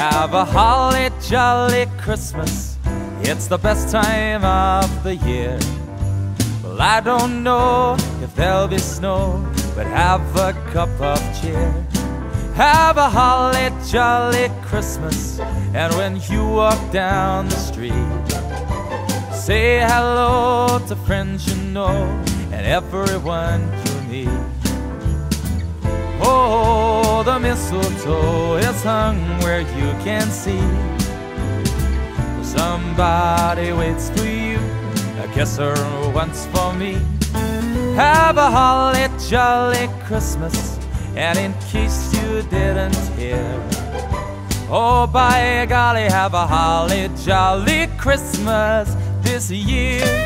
Have a holly jolly Christmas, it's the best time of the year. Well, I don't know if there'll be snow, but have a cup of cheer. Have a holly jolly Christmas, and when you walk down the street, say hello to friends you know and everyone you meet. Oh, the mistletoe is hung where you can see. Somebody waits for you, a kisser once for me. Have a holly jolly Christmas, and in case you didn't hear, oh by golly, have a holly jolly Christmas this year.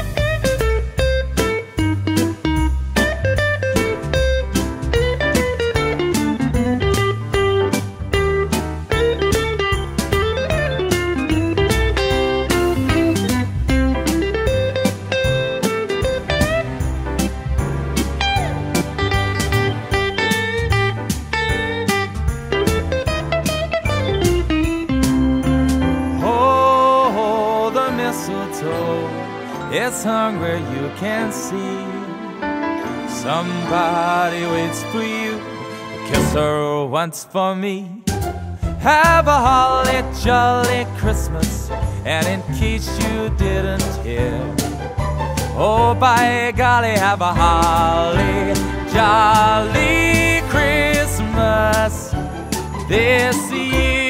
It's hung where you can see. Somebody waits for you, a kiss her once for me. Have a holly jolly Christmas, and in case you didn't hear, oh by golly, have a holly jolly Christmas this year.